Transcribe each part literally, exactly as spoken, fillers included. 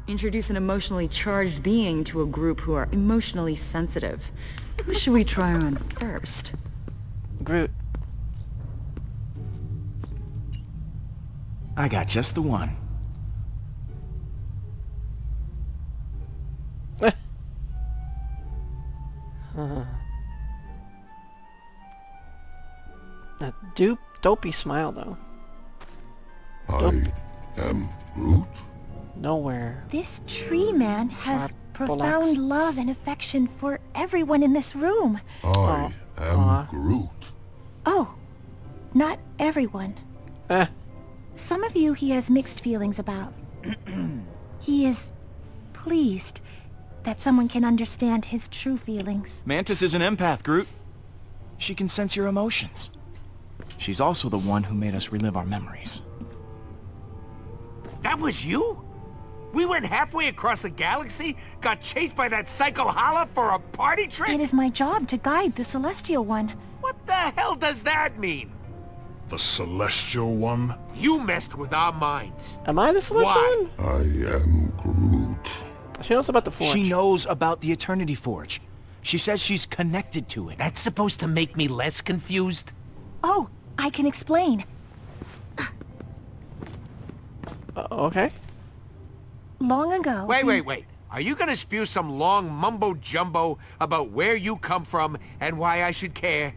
Introduce an emotionally charged being to a group who are emotionally sensitive. Who should we try on first? Groot. I got just the one. uh. That dupe, dopey smile, though. Dope. I am Groot. Nowhere. This tree man has Our profound black. love and affection for everyone in this room. I Aw. am Aw. Groot. Oh, not everyone. Eh. Some of you he has mixed feelings about. He is pleased that someone can understand his true feelings. Mantis is an empath, Groot. She can sense your emotions. She's also the one who made us relive our memories. That was you? We went halfway across the galaxy, got chased by that psycho holla for a party trick? It is my job to guide the Celestial One. What the hell does that mean? The Celestial One? You messed with our minds. Am I the Celestial Why? One? I am Groot. She knows about the Forge. She knows about the Eternity Forge. She says she's connected to it. That's supposed to make me less confused? Oh, I can explain. Uh, okay. Long ago... Wait, the- wait, wait. Are you gonna spew some long mumbo-jumbo about where you come from and why I should care?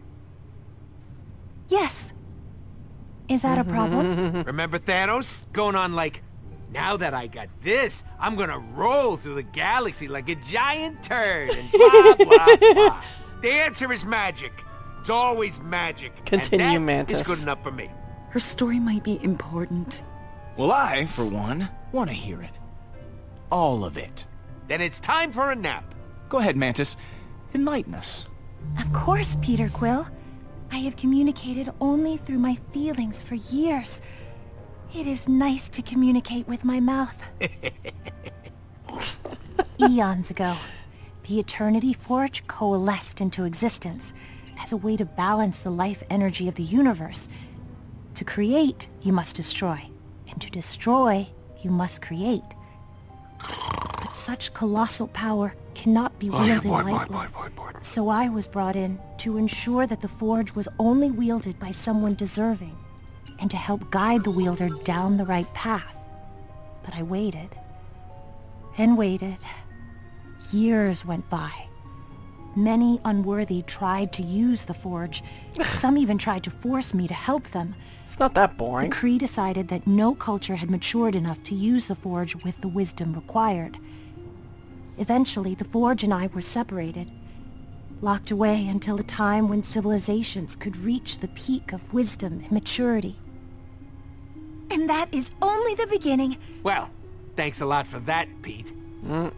Yes. Is that a problem? Remember Thanos? Going on like, now that I got this, I'm gonna roll through the galaxy like a giant turd and blah, blah, blah. The answer is magic. It's always magic. Continue, and that Mantis. is good enough for me. Her story might be important. Well, I, for one, want to hear it. All of it. Then it's time for a nap. Go ahead, Mantis. Enlighten us. Of course, Peter Quill. I have communicated only through my feelings for years. It is nice to communicate with my mouth. Eons ago, the Eternity Forge coalesced into existence as a way to balance the life energy of the universe. To create, you must destroy. And to destroy, you must create. But such colossal power cannot be Oh, yeah, wielded boy, boy, lightly. boy, boy, boy. So I was brought in to ensure that the forge was only wielded by someone deserving, and to help guide the wielder down the right path. But I waited, and waited. Years went by. Many unworthy tried to use the forge. Some even tried to force me to help them. It's not that The boring. Kree decided that no culture had matured enough to use the forge with the wisdom required. Eventually, the forge and I were separated, locked away until the time when civilizations could reach the peak of wisdom and maturity. And that is only the beginning. Well, thanks a lot for that, Pete. Mm.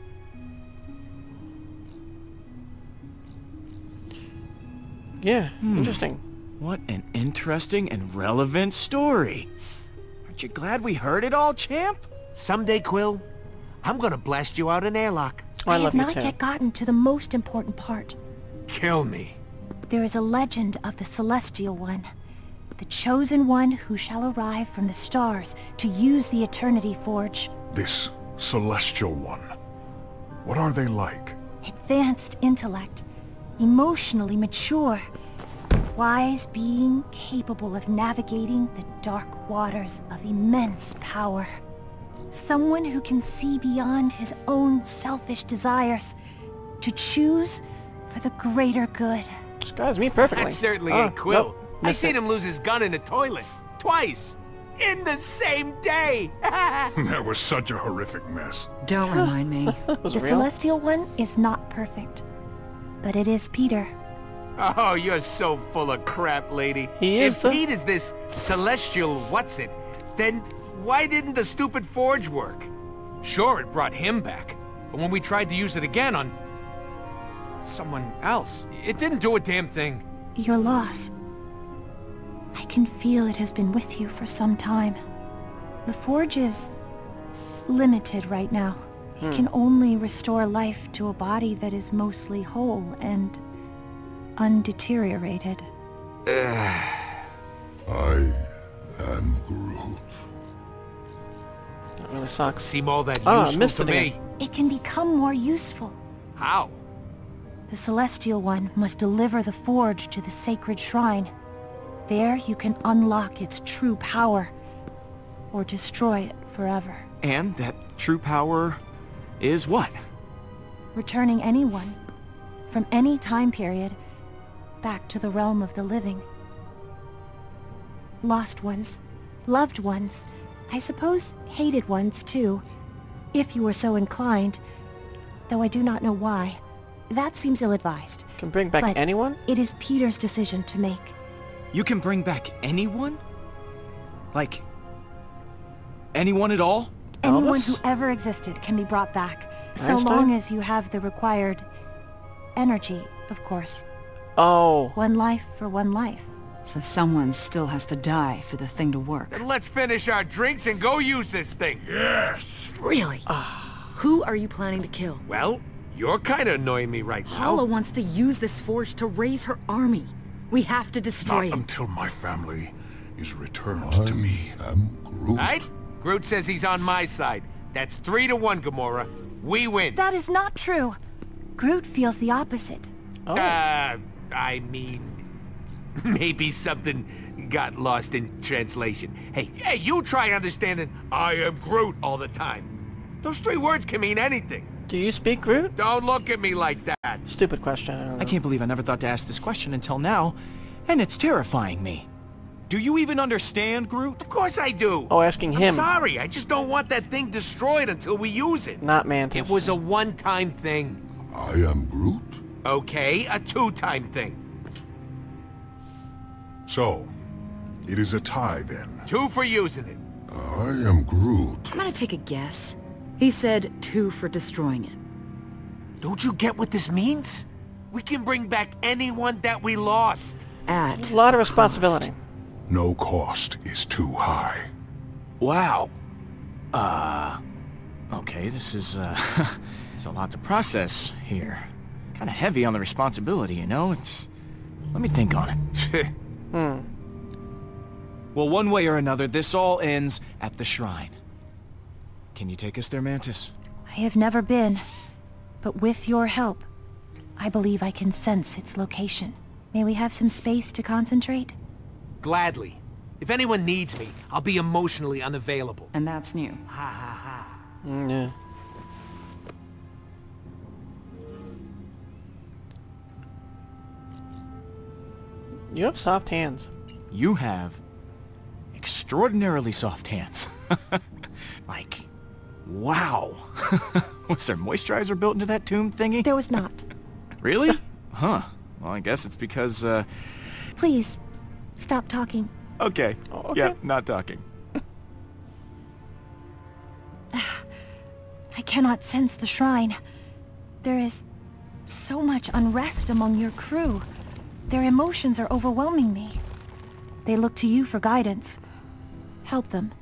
Yeah, interesting. What an interesting and relevant story. Aren't you glad we heard it all, champ? Someday, Quill, I'm gonna blast you out an airlock. Oh, I, I love have you not too. yet gotten to the most important part. Kill me. There is a legend of the Celestial One, the chosen one who shall arrive from the stars to use the Eternity Forge. This Celestial One. What are they like? Advanced intellect, emotionally mature, wise being capable of navigating the dark waters of immense power. Someone who can see beyond his own selfish desires to choose for the greater good. This guy's me perfectly. That certainly Oh, ain't Quill. nope, I missed seen it. him lose his gun in the toilet. Twice. In the same day. That was such a horrific mess. Don't remind me. Was The it real? Celestial One is not perfect, but it is Peter. Oh, you're so full of crap, lady. He is, If though. Pete is this celestial what's-it, then why didn't the stupid forge work? Sure, it brought him back. But when we tried to use it again on someone else, it didn't do a damn thing. Your loss. I can feel it has been with you for some time. The forge is limited right now. It can only restore life to a body that is mostly whole and undeteriorated. I am Groot. That really sucks. Seem all that Oh, I useful missed to it me. again. It can become more useful. How? The Celestial One must deliver the Forge to the sacred shrine. There you can unlock its true power, or destroy it forever. And that true power is what? Returning anyone, from any time period, back to the realm of the living. Lost ones, loved ones, I suppose hated ones too, if you were so inclined, though I do not know why. That seems ill-advised. Can bring back But anyone? it is Peter's decision to make. You can bring back anyone? Like, anyone at all? Anyone Elvis? who ever existed can be brought back, so Einstein? long as you have the required energy, of course. Oh. One life for one life. So someone still has to die for the thing to work. Then let's finish our drinks and go use this thing. Yes! Really? Who are you planning to kill? Well, you're kind of annoying me right now. Paula wants to use this forge to raise her army. We have to destroy Not it. until my family is returned to me. I am Groot. Right? Groot says he's on my side. That's three to one, Gamora. We win. That is not true. Groot feels the opposite. Oh. Uh, I mean, maybe something got lost in translation. Hey, hey, you try understanding I am Groot all the time. Those three words can mean anything. Do you speak Groot? Don't look at me like that. Stupid question. I, don't know. I can't believe I never thought to ask this question until now, and it's terrifying me. Do you even understand, Groot? Of course I do. Oh, asking I'm him. sorry, I just don't want that thing destroyed until we use it. Not Mantis. It was a one-time thing. I am Groot. Okay, a two-time thing. So, it is a tie then. Two for using it. I am Groot. I'm gonna take a guess. He said two for destroying it. Don't you get what this means? We can bring back anyone that we lost. At A lot of cost. responsibility. No cost is too high. Wow. Uh... Okay, this is, uh... it's a lot to process here. Kind of heavy on the responsibility, you know? It's... Let me think on it. Hmm. Well, one way or another, this all ends at the shrine. Can you take us there, Mantis? I have never been, but with your help, I believe I can sense its location. May we have some space to concentrate? Gladly. If anyone needs me, I'll be emotionally unavailable. And that's new. Ha ha ha. Mm, yeah. You have soft hands. You have extraordinarily soft hands. Like, wow. Was there moisturizer built into that tomb thingy? There was not. Really? Huh. Well, I guess it's because, uh... Please, stop talking. Okay. Oh, okay. Yeah, not talking. I cannot sense the shrine. There is so much unrest among your crew. Their emotions are overwhelming me. They look to you for guidance. Help them.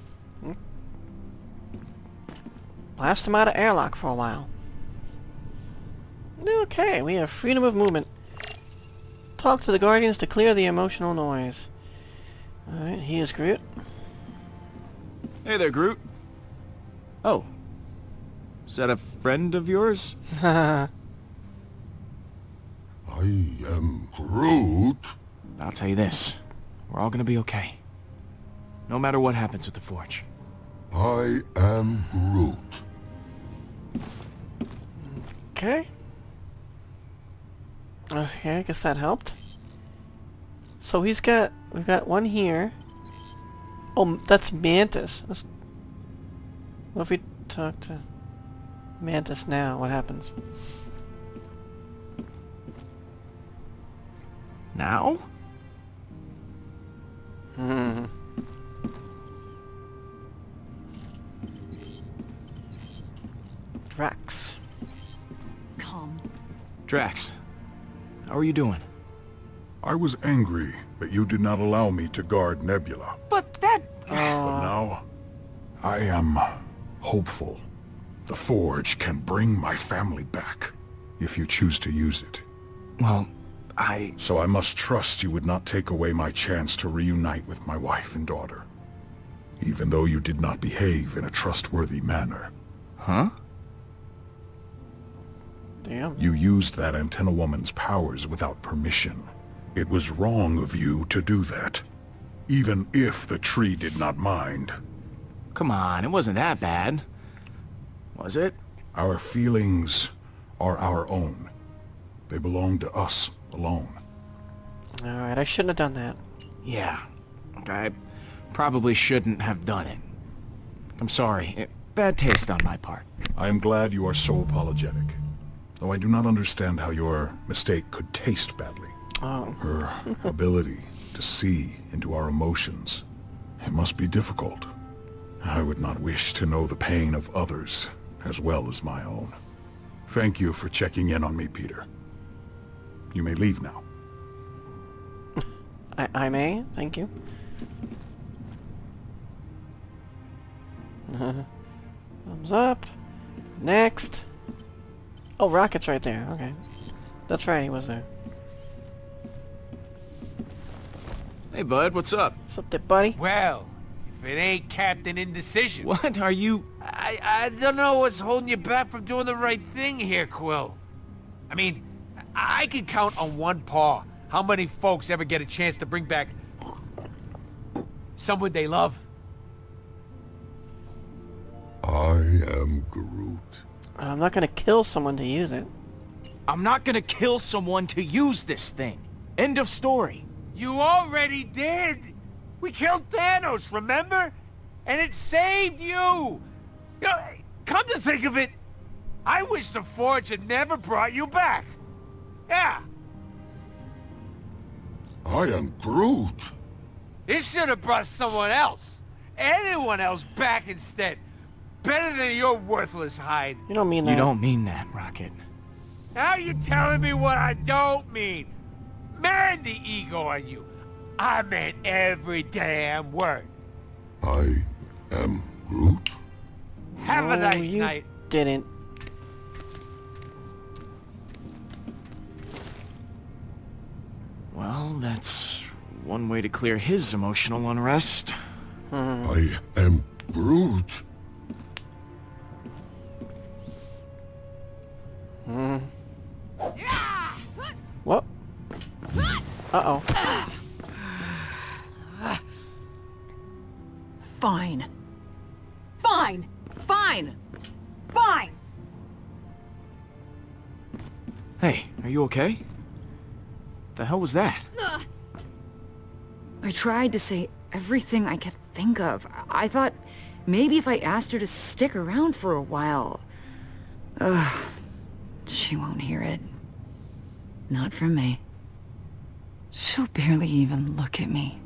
Blast him out of airlock for a while. Okay, we have freedom of movement. Talk to the Guardians to clear the emotional noise. Alright, he is Groot. Hey there, Groot. Oh. Is that a friend of yours? I am Groot. I'll tell you this. We're all gonna be okay. No matter what happens with the Forge. I am Groot. Okay. Okay, I guess that helped. So he's got, we've got one here. Oh, that's Mantis. That's, what if we talk to Mantis now? What happens? Now? Hmm. Drax. Calm. Drax. How are you doing? I was angry that you did not allow me to guard Nebula. But that... But now, I am hopeful. The Forge can bring my family back, if you choose to use it. Well, I... So I must trust you would not take away my chance to reunite with my wife and daughter. even though you did not behave in a trustworthy manner. Huh? Damn. You used that antenna woman's powers without permission. It was wrong of you to do that, even if the tree did not mind. Come on, it wasn't that bad. Was it? Our feelings are our own. They belong to us alone. Alright, I shouldn't have done that. Yeah. I probably shouldn't have done it. I'm sorry. It, bad taste on my part. I am glad you are so apologetic, though I do not understand how your mistake could taste badly. Oh. Her ability to see into our emotions. It must be difficult. I would not wish to know the pain of others as well as my own. Thank you for checking in on me, Peter. You may leave now. I, I may? Thank you. Thumbs up. Next. Oh, Rocket's right there. Okay. That's right, he was there. Hey, bud, what's up? What's up there, buddy? Well, if it ain't Captain Indecision. What are you... I, I don't know what's holding you back from doing the right thing here, Quill. I mean, I can count on one paw how many folks ever get a chance to bring back someone they love. I am Groot. I'm not gonna kill someone to use it. I'm not gonna kill someone to use this thing. End of story. You already did! We killed Thanos, remember? And it saved you! You know, come to think of it, I wish the Forge had never brought you back. Yeah. I am Groot. It should have brought someone else. Anyone else back instead. Better than your worthless hide. You don't mean that. You don't mean that, Rocket. Now you're telling me what I don't mean. Man, the ego on you. I meant every damn word. I am Groot. Have a No, nice you night. didn't. Well, that's one way to clear his emotional unrest. I am Groot. Hmm. What? Uh-oh. Fine. Fine. Fine. Fine. Hey, are you okay? The hell was that? I tried to say everything I could think of. I thought maybe if I asked her to stick around for a while. Ugh. She won't hear it. Not from me. She'll barely even look at me.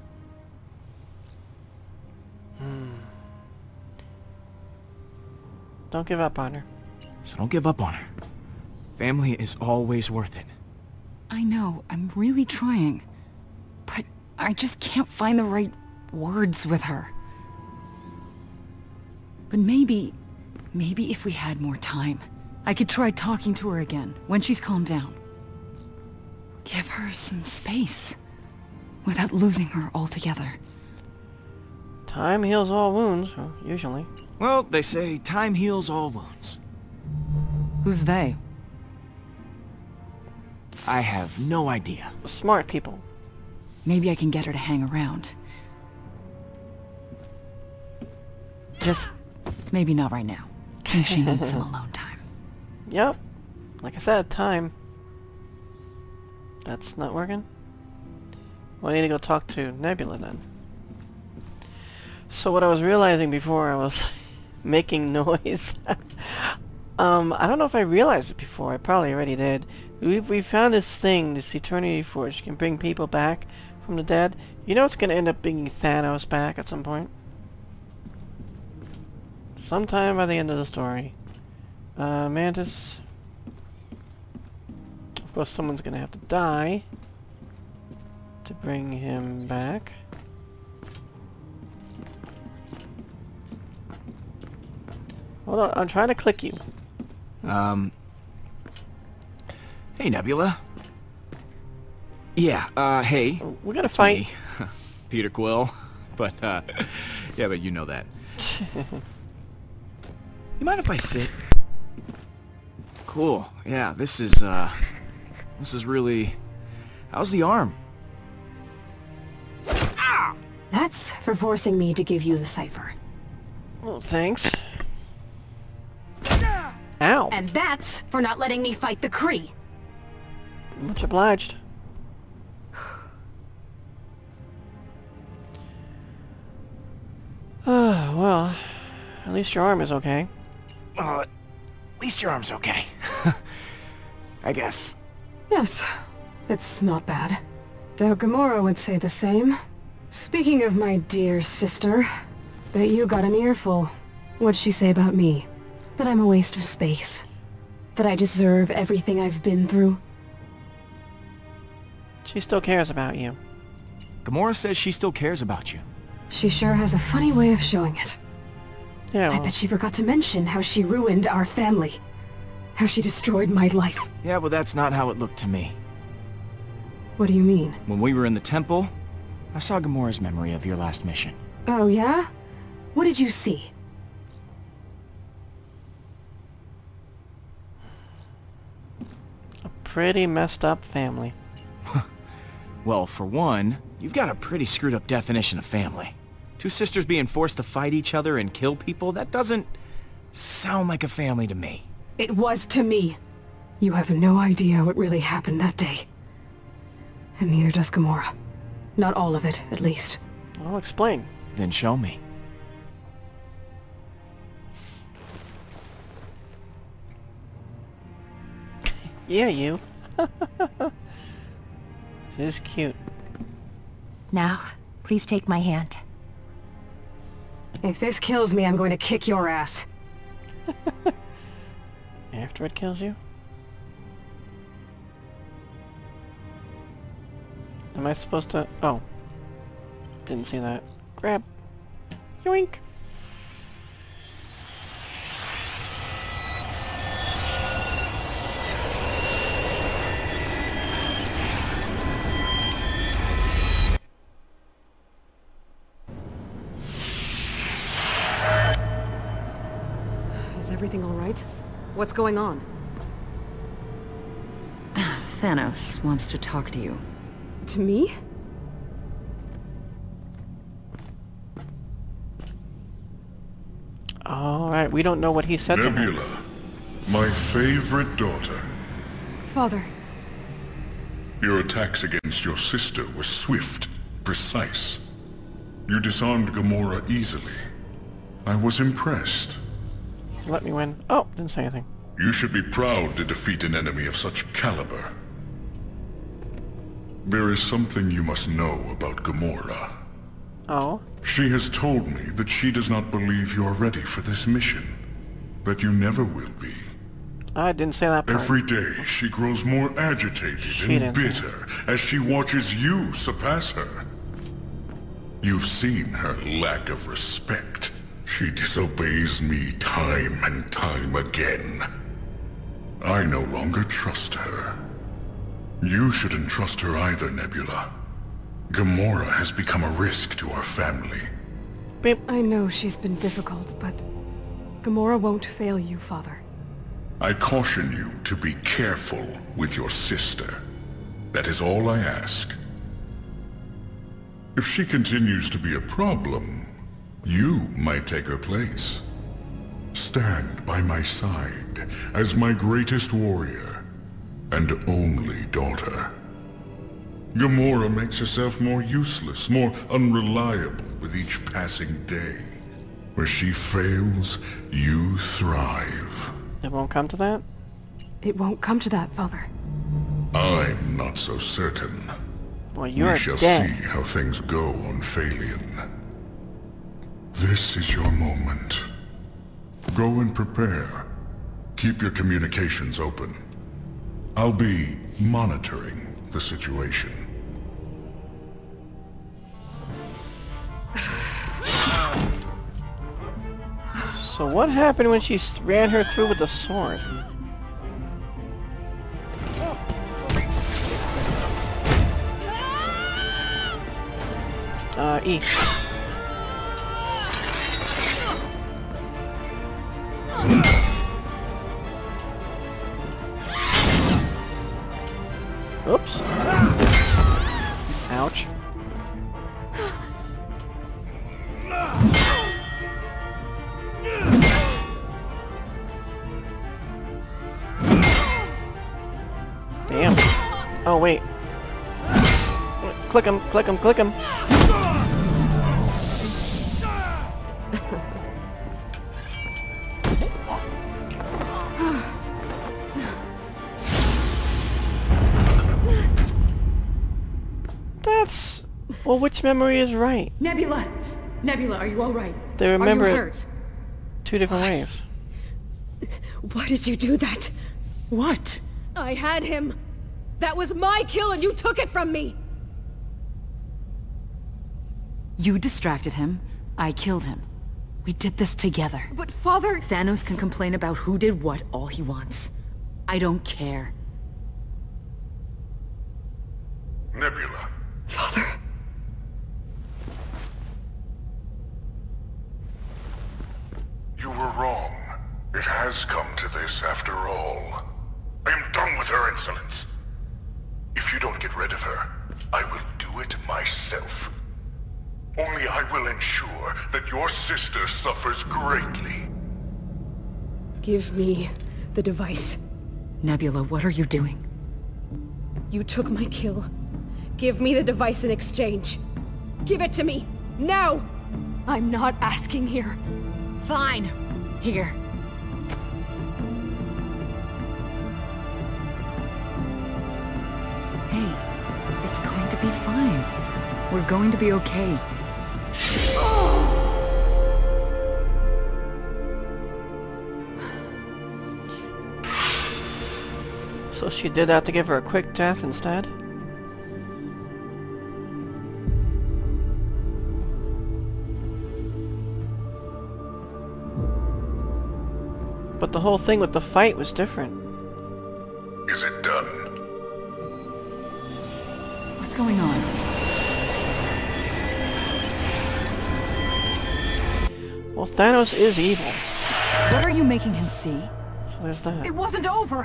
Don't give up on her. So don't give up on her. Family is always worth it. I know, I'm really trying. But I just can't find the right words with her. But maybe, maybe if we had more time, I could try talking to her again, when she's calmed down. Give her some space, without losing her altogether. Time heals all wounds, well, usually. Well, they say time heals all wounds. Who's they? I have no idea. Smart people. Maybe I can get her to hang around. Just maybe not right now. I think she needs some alone time. Yep. Like I said, time. That's not working? Well, I need to go talk to Nebula then. So what I was realizing before I was making noise... um, I don't know if I realized it before. I probably already did. We we found this thing, this Eternity Forge, can bring people back from the dead. You know it's going to end up bringing Thanos back at some point? Sometime by the end of the story. Uh, Mantis... Of course someone's going to have to die to bring him back. Hold on, I'm trying to click you. Um... Hey, Nebula. Yeah, uh, hey. We're gonna It's fight. me, Peter Quill. But, uh, Yeah, but you know that. You mind if I sit? Cool. Yeah, this is, uh... This is really... How's the arm? That's for forcing me to give you the cipher. Oh, thanks. Ow! And that's for not letting me fight the Kree. Much obliged. Oh, well, at least your arm is okay. Well, at least your arm's okay. I guess. Yes, it's not bad. Though Gamora would say the same. Speaking of my dear sister, bet you got an earful. What'd she say about me? That I'm a waste of space. That I deserve everything I've been through. She still cares about you. Gamora says she still cares about you. She sure has a funny way of showing it. Yeah, I well, bet she forgot to mention how she ruined our family. How she destroyed my life. Yeah, well, that's not how it looked to me. What do you mean? When we were in the temple, I saw Gamora's memory of your last mission. Oh, yeah? What did you see? a pretty messed up family. Well, for one, you've got a pretty screwed up definition of family. Two sisters being forced to fight each other and kill people, that doesn't sound like a family to me. It was to me. You have no idea what really happened that day. And neither does Gamora. Not all of it, at least. I'll explain. Then show me. Yeah, you. She's cute. Now, please take my hand. If this kills me, I'm going to kick your ass. After it kills you? Am I supposed to... Oh. Didn't see that. Grab. Yoink! Is everything all right? What's going on? Thanos wants to talk to you. To me? Alright, we don't know what he said to her. Nebula, my favorite daughter. Father. Your attacks against your sister were swift, precise. You disarmed Gamora easily. I was impressed. Let me win. Oh, didn't say anything. You should be proud to defeat an enemy of such caliber. There is something you must know about Gamora. Oh? She has told me that she does not believe you are ready for this mission. That you never will be. I didn't say that part. Every day, she grows more agitated She and didn't. bitter as she watches you surpass her. You've seen her lack of respect. She disobeys me time and time again. I no longer trust her. You shouldn't trust her either, Nebula. Gamora has become a risk to our family. Beep. I know she's been difficult, but Gamora won't fail you, Father. I caution you to be careful with your sister. That is all I ask. If she continues to be a problem, you might take her place. Stand by my side as my greatest warrior and only daughter. Gamora makes herself more useless, more unreliable with each passing day. Where she fails, you thrive. It won't come to that? It won't come to that, Father. I'm not so certain. Well, you're We shall dead. see how things go on Phalion. This is your moment. Go and prepare. Keep your communications open. I'll be monitoring the situation. So what happened when she s- ran her through with the sword? Uh, E. Oh, wait. Click him, click him, click him. That's... Well, which memory is right? Nebula! Nebula, are you alright? They remember are you it hurt? two different ways. Why did you do that? What? I had him. That was my kill and you took it from me! You distracted him. I killed him. We did this together. But Father... Thanos can complain about who did what all he wants. I don't care. Nebula. Father... You were wrong. It has come to this after all. I am done with her insolence. If you don't get rid of her, I will do it myself. Only I will ensure that your sister suffers greatly. Give me the device. Nebula, what are you doing? You took my kill. Give me the device in exchange. Give it to me, now! I'm not asking here. Fine. Here. Hey, it's going to be fine. We're going to be okay. So she did that to give her a quick death instead? But the whole thing with the fight was different. Is it done? What's going on? Well, Thanos is evil. What are you making him see? So there's that. It wasn't over!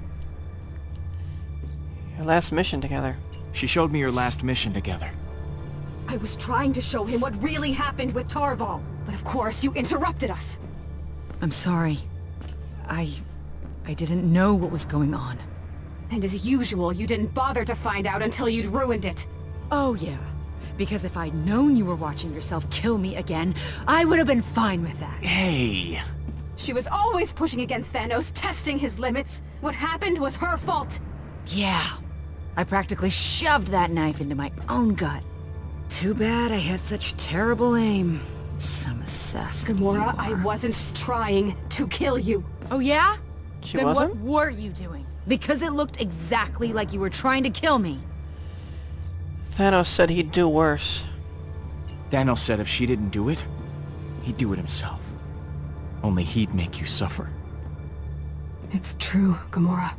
Your last mission together. She showed me your last mission together. I was trying to show him what really happened with Tarval, but of course you interrupted us. I'm sorry. I... I didn't know what was going on. And as usual, you didn't bother to find out until you'd ruined it. Oh yeah. Because if I'd known you were watching yourself kill me again, I would have been fine with that. Hey! She was always pushing against Thanos, testing his limits. What happened was her fault. Yeah. I practically shoved that knife into my own gut. Too bad I had such terrible aim. Some assassin. Gamora, I wasn't trying to kill you. Oh yeah? She then wasn't? what were you doing? Because it looked exactly like you were trying to kill me. Thanos said he'd do worse. Thanos said if she didn't do it, he'd do it himself. Only he'd make you suffer. It's true, Gamora.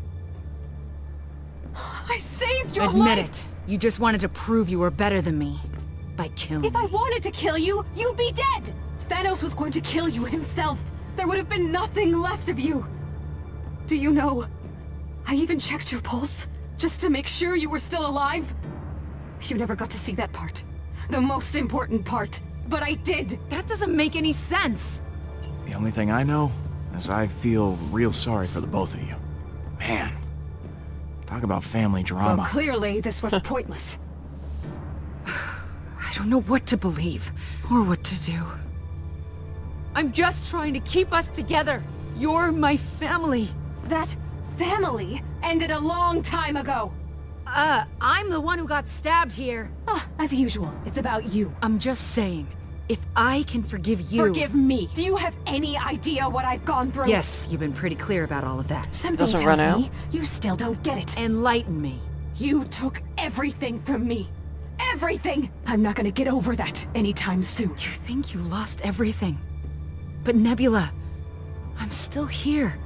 I saved your Admit life! it. You just wanted to prove you were better than me. By killing If I me. wanted to kill you, you'd be dead! Thanos was going to kill you himself. There would have been nothing left of you. Do you know, I even checked your pulse, just to make sure you were still alive. You never got to see that part. The most important part. But I did! That doesn't make any sense. The only thing I know is I feel real sorry for the both of you. Man. Talk about family drama. Well, clearly this was pointless. I don't know what to believe, or what to do. I'm just trying to keep us together. You're my family. That family ended a long time ago. Uh, I'm the one who got stabbed here. Ah, as usual, it's about you. I'm just saying, if I can forgive you... Forgive me. Do you have any idea what I've gone through? Yes, you've been pretty clear about all of that. Something Doesn't tells run me you still don't get it. Enlighten me. You took everything from me. Everything! I'm not gonna get over that anytime soon. You think you lost everything. But Nebula, I'm still here.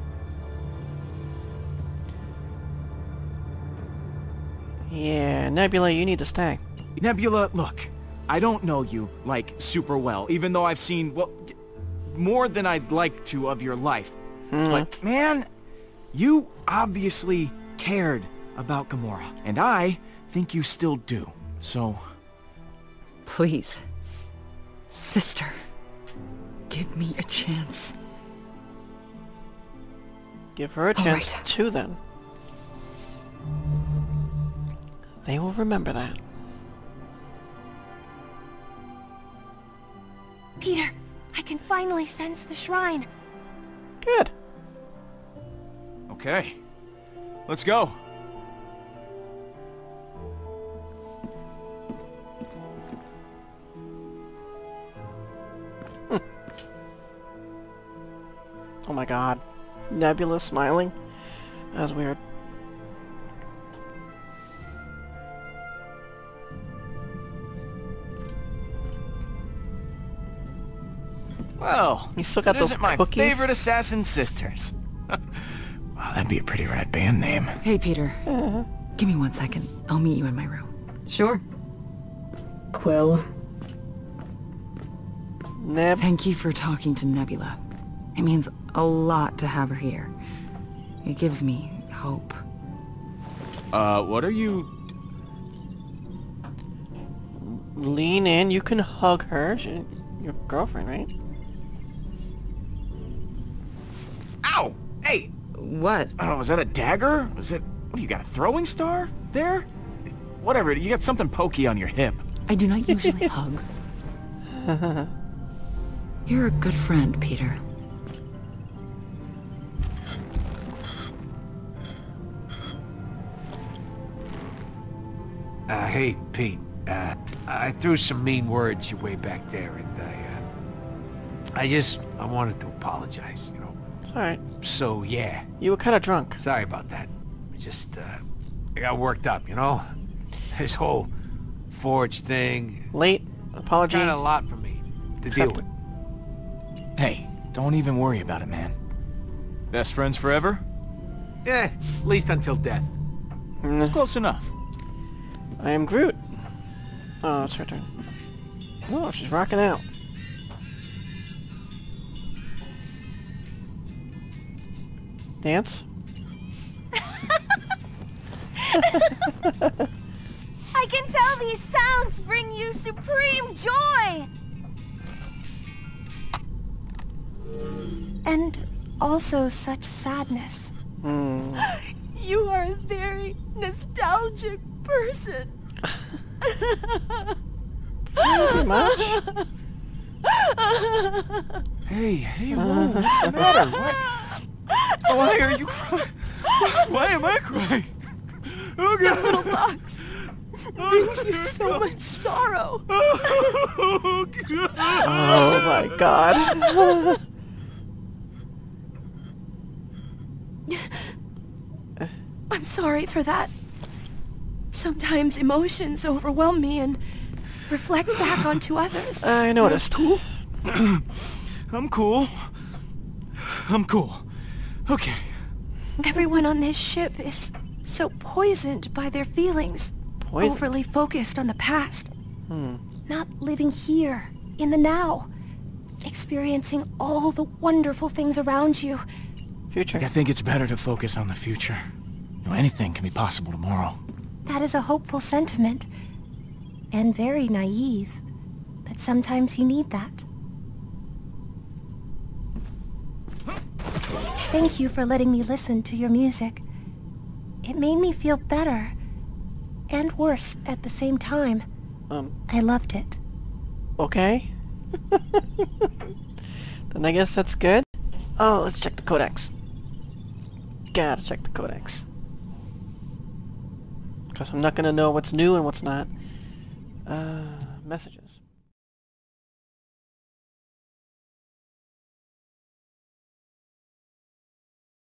Yeah, Nebula, you need to stay. Nebula, look. I don't know you, like, super well, even though I've seen, well, more than I'd like to of your life. Hmm. But, man, you obviously cared about Gamora, and I think you still do. So... Please. Sister. Give me a chance. Give her a All chance right. too, then. They will remember that. Peter, I can finally sense the shrine. Good. Okay. Let's go. Oh my god. Nebula smiling? That was weird. Well, You still got it those isn't my cookies? favorite assassin sisters. Wow, that'd be a pretty rad band name. Hey, Peter. Give me one second. I'll meet you in my room. Sure. Quill. Neb. Thank you for talking to Nebula. It means a lot to have her here. It gives me hope. Uh, what are you... Lean in. You can hug her. She, your girlfriend, right? Ow! Hey! What? Oh, was that a dagger? Was it... What, do you got a throwing star? There? Whatever, you got something pokey on your hip. I do not usually hug. You're a good friend, Peter. Uh, hey, Pete. Uh, I threw some mean words your way back there, and I, uh... I just... I wanted to apologize, you know? It's alright. So, yeah. You were kind of drunk. Sorry about that. I just, uh... I got worked up, you know? This whole Forge thing... Late. Apology. Kinda a lot for me to deal with. Hey, don't even worry about it, man. Best friends forever? Yeah, at least until death. It's close enough. I am Groot. Oh, it's her turn. Oh, she's rocking out. Dance? I can tell these sounds bring you supreme joy! And also such sadness. Hmm. You are a very nostalgic person. Pretty much. Hey, hey, whoa, what's the matter? What? Why are you crying? Why am I crying? Oh, God. Little box brings you so much sorrow. Oh, God. Oh my god. I'm sorry for that. Sometimes emotions overwhelm me and reflect back onto others. I noticed. Cool. I'm cool. I'm cool. Okay. Everyone on this ship is so poisoned by their feelings. Poison? Overly focused on the past. Hmm. Not living here, in the now. Experiencing all the wonderful things around you. Future. I think it's better to focus on the future. You know, anything can be possible tomorrow. That is a hopeful sentiment. And very naive. But sometimes you need that. Thank you for letting me listen to your music. It made me feel better. And worse at the same time. Um, I loved it. okay. Then I guess that's good. Oh, let's check the codex. Gotta check the codex. Because I'm not gonna know what's new and what's not. Uh, messages.